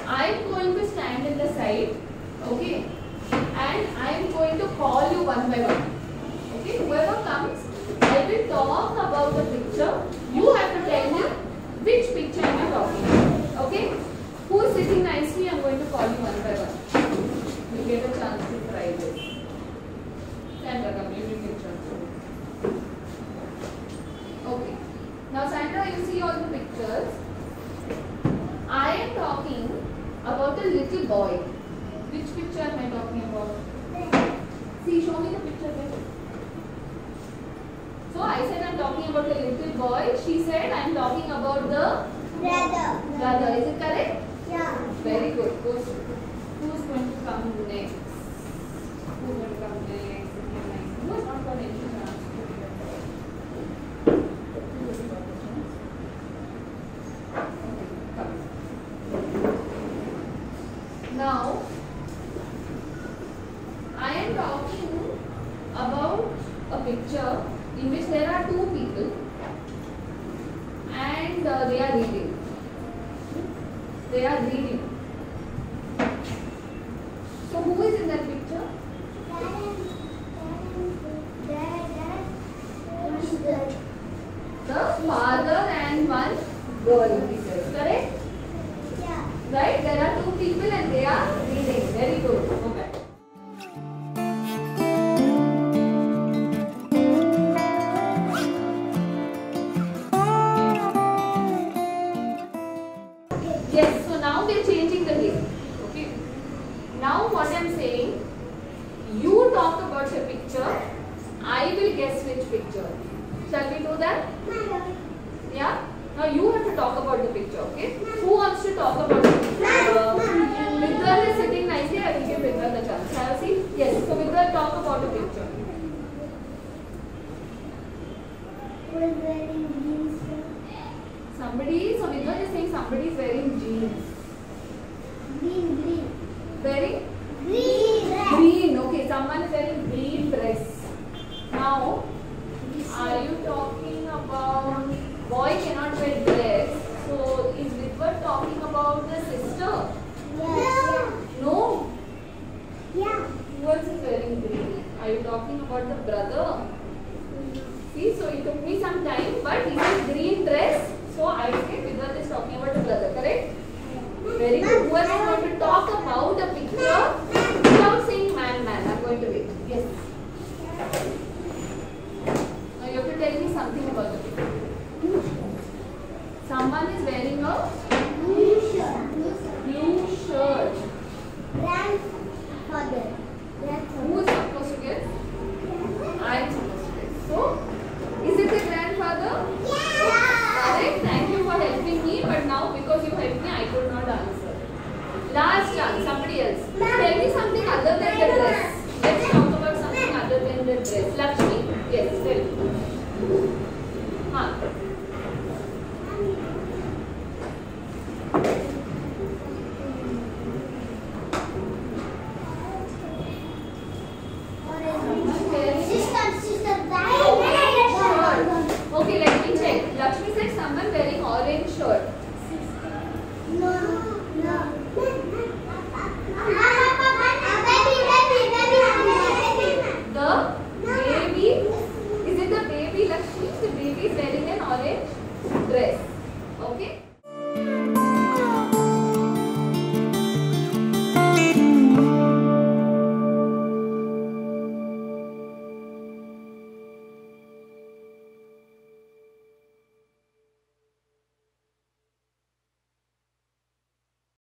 I am going to stand in the side, okay, and I am going to call you one by one. Okay, whoever comes, I will talk about the picture. You have to tell me which picture I am talking about. Okay, who is sitting nicely? I am going to call you one by one. You get a chance to try this. Sandra, come, you will get a chance. Okay. Now, Sandra, you see all the pictures. I am talking about a little boy. Which picture am I talking about? See, show me the picture there. So, I said I am talking about a little boy. She said I am talking about the brother. Is it correct? Yeah. Very good. Who's going to come next? Who's going to come next? Who has not got any chance? Now, I am talking about a picture in which there are two people and they are reading. They are reading. So, who is in that picture? The father and one girl. Correct? Yeah. Right? There are two people and they are reading. Very good. Go back. Yes, so now we are changing the game. Okay. Now what I am saying, you talk about your picture, I will guess which picture. Shall we do that? Yeah? Now you have to talk about the picture, okay? Who wants to talk about the picture? Vidral is sitting nicely, I will give Vidral the chance. Have a seat? Yes, so Vidral, talk about the picture. Who is wearing jeans? Somebody, so Vidral is saying somebody is wearing jeans. Green. Wearing? Green. Green, okay, someone is wearing green dress. Now, are you talking about, boy cannot wear dress, so is Vidwar talking about the sister? Yeah. No? Yeah. Who else is wearing green? Are you talking about the brother? See, so it took me some time, but he said green dress, so I say Vidwar is talking about the brother, correct? Very good. Who else is going to talk about the picture without saying man? I'm going to wait. Yes. Now you have to tell me something about the picture. Someone is wearing a Blue shirt. blue shirt. Grandfather. Who is supposed to guess? I am supposed to guess. So, is it the grandfather? Yeah. Correct. Thank you for helping me. But now because you helped me, I could not answer. Last chance. Somebody else. Tell me something other than the dress. Let's talk about something other than the dress. Lakshmi. Yes. Tell me. Huh. Okay, let me check. Lakshmi said someone wearing orange shirt. No. The baby, is it the baby Lakshmi? The baby is wearing an orange dress.